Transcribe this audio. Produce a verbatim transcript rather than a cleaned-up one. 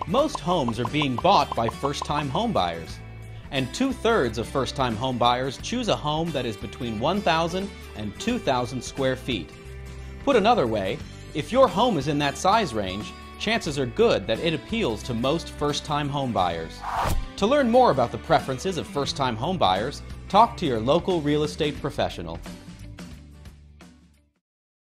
Most homes are being bought by first-time homebuyers, and two-thirds of first-time homebuyers choose a home that is between one thousand and two thousand square feet. Put another way, if your home is in that size range, chances are good that it appeals to most first-time homebuyers. To learn more about the preferences of first-time homebuyers, talk to your local real estate professional.